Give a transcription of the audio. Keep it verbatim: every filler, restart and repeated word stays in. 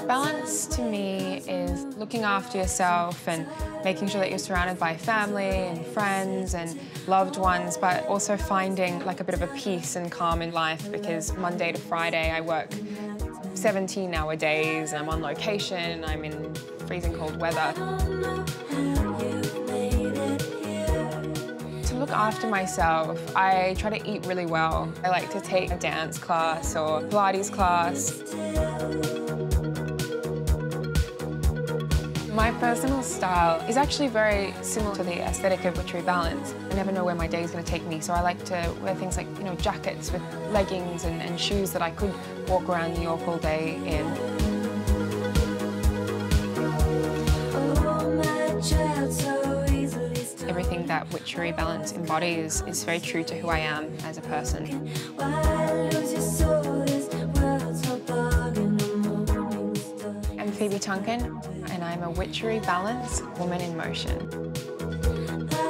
Balance to me is looking after yourself and making sure that you're surrounded by family and friends and loved ones, but also finding like a bit of a peace and calm in life, because Monday to Friday I work seventeen hour days and I'm on location, I'm in freezing cold weather. To look after myself, I try to eat really well. I like to take a dance class or Pilates class. My personal style is actually very similar to the aesthetic of Witchery Balance. I never know where my day is going to take me, so I like to wear things like, you know, jackets with leggings and, and shoes that I could walk around New York all day in. Everything that Witchery Balance embodies is very true to who I am as a person. I'm Phoebe Tonkin, and I'm a Witchery Balance woman in motion.